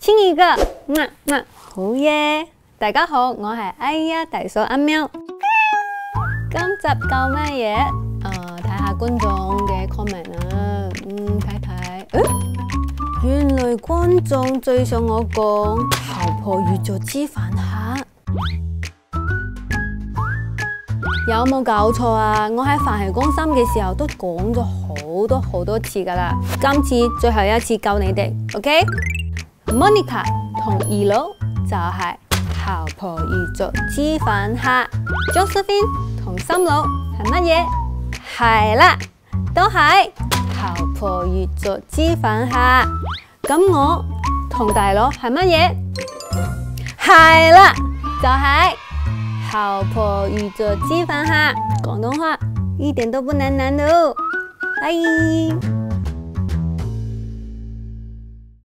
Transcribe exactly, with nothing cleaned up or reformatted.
親一個，嗯嗯，好嘢！大家好，我係哎呀大嫂阿喵。今集講乜嘢？誒、呃，睇下觀眾嘅 comment 啊，嗯，睇睇，誒，原來觀眾最想我講姣婆遇着知飯客，有冇搞錯啊？我喺飯戲攻心嘅時候都講咗好多好多次噶啦，今次最後一次教你哋 ，OK？Monica 同二佬就係姣婆遇着知飯客 ，Josephine 同心佬係乜嘢？係啦，都係姣婆遇着知飯客。咁我同大佬係乜嘢？係啦，就係、是、姣婆遇着知飯客。廣東話一點都不難難哦，拜。